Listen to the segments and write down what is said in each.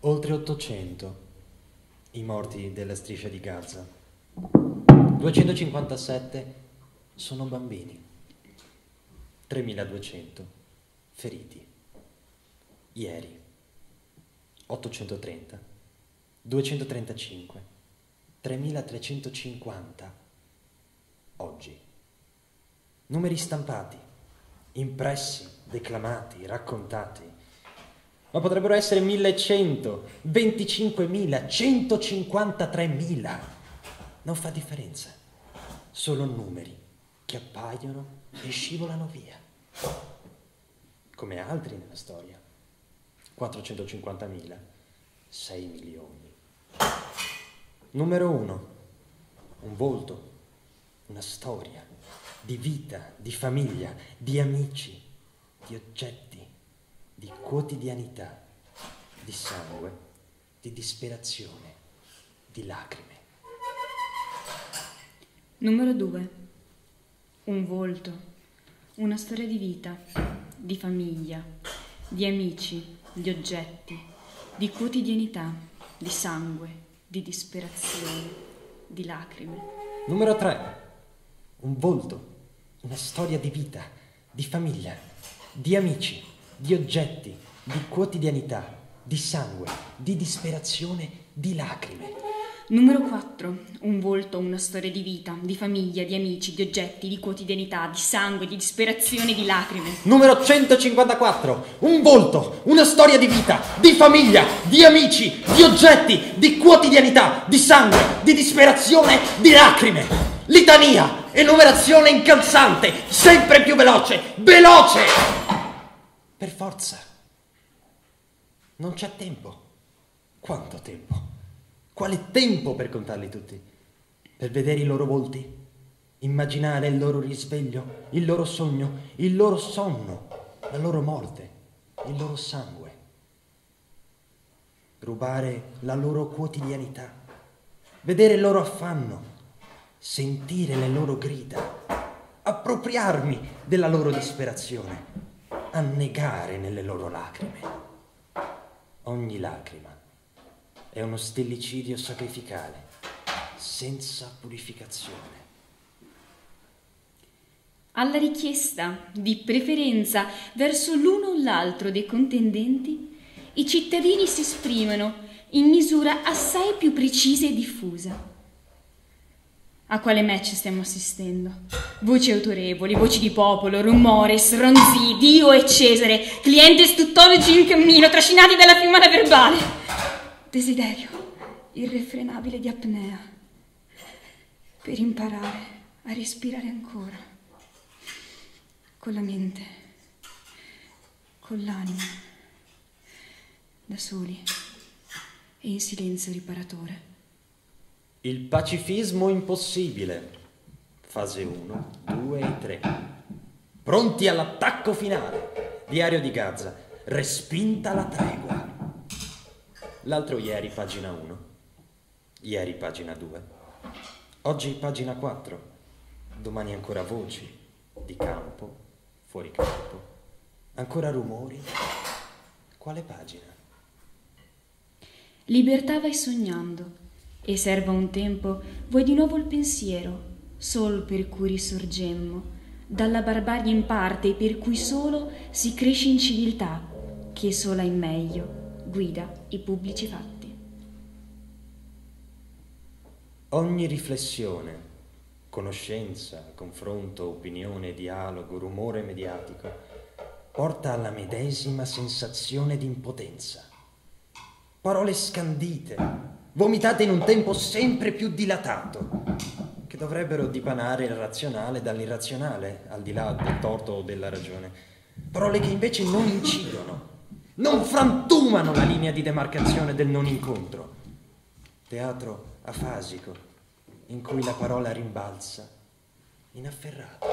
Oltre 800 i morti della striscia di Gaza. 257 sono bambini. 3200 feriti. Ieri 830, 235, 3350. Oggi. Numeri stampati, impressi, declamati, raccontati. Ma potrebbero essere 1100, 25.000, 153.000. Non fa differenza. Solo numeri che appaiono e scivolano via. Come altri nella storia. 450.000, 6 milioni. Numero 1. Un volto, una storia di vita, di famiglia, di amici, di oggetti, di quotidianità, di sangue, di disperazione, di lacrime. Numero 2. Un volto, una storia di vita, di famiglia, di amici, di oggetti, di quotidianità, di sangue, di disperazione, di lacrime. Numero 3. Un volto, una storia di vita, di famiglia, di amici, di oggetti, di quotidianità, di sangue, di disperazione, di lacrime. Numero 4. Un volto, una storia di vita, di famiglia, di amici, di oggetti, di quotidianità, di sangue, di disperazione, di lacrime. Numero 154. Un volto, una storia di vita, di famiglia, di amici, di oggetti, di quotidianità, di sangue, di disperazione, di lacrime. Litania e numerazione incalzante, sempre più veloce, veloce! Per forza. Non c'è tempo. Quanto tempo? Quale tempo per contarli tutti? Per vedere i loro volti? Immaginare il loro risveglio, il loro sogno, il loro sonno, la loro morte, il loro sangue. Rubare la loro quotidianità, vedere il loro affanno, sentire le loro grida, appropriarmi della loro disperazione, annegare nelle loro lacrime. Ogni lacrima è uno stillicidio sacrificale, senza purificazione. Alla richiesta di preferenza verso l'uno o l'altro dei contendenti, i cittadini si esprimono in misura assai più precisa e diffusa. A quale match stiamo assistendo? Voci autorevoli, voci di popolo, rumores, ronzii, Dio e Cesare, clientes tuttologi in cammino, trascinati dalla fiumana verbale. Desiderio irrefrenabile di apnea per imparare a respirare ancora, con la mente, con l'anima, da soli e in silenzio riparatore. Il pacifismo impossibile. Fase 1, 2 e 3. Pronti all'attacco finale. Diario di Gaza. Respinta la tregua. L'altro ieri pagina 1. Ieri pagina 2. Oggi pagina 4. Domani ancora voci. Di campo, fuori campo. Ancora rumori. Quale pagina? Libertà vai sognando. E serva un tempo, vuoi di nuovo il pensiero, sol per cui risorgemmo, dalla barbarie in parte e per cui solo si cresce in civiltà, che sola in meglio guida i pubblici fatti. Ogni riflessione, conoscenza, confronto, opinione, dialogo, rumore mediatico, porta alla medesima sensazione di impotenza. Parole scandite, vomitate in un tempo sempre più dilatato, che dovrebbero dipanare il razionale dall'irrazionale, al di là del torto o della ragione. Parole che invece non incidono, non frantumano la linea di demarcazione del non incontro. Teatro afasico, in cui la parola rimbalza, inafferrata.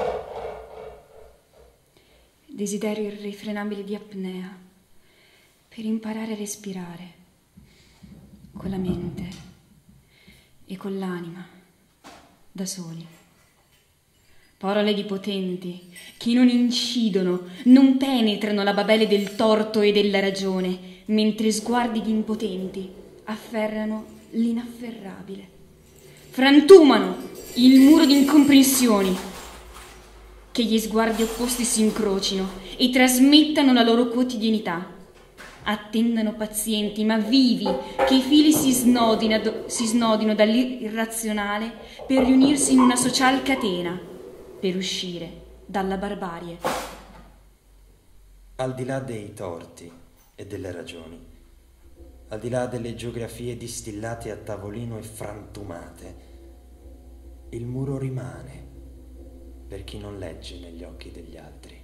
Desiderio irrefrenabile di apnea, per imparare a respirare, con la mente e con l'anima, da soli. Parole di potenti che non incidono, non penetrano la babele del torto e della ragione, mentre sguardi di impotenti afferrano l'inafferrabile. Frantumano il muro di incomprensioni. Che gli sguardi opposti si incrocino e trasmettano la loro quotidianità. Attendano pazienti ma vivi che i fili si snodino dall'irrazionale per riunirsi in una social catena, per uscire dalla barbarie. Al di là dei torti e delle ragioni, al di là delle geografie distillate a tavolino e frantumate, il muro rimane per chi non legge negli occhi degli altri.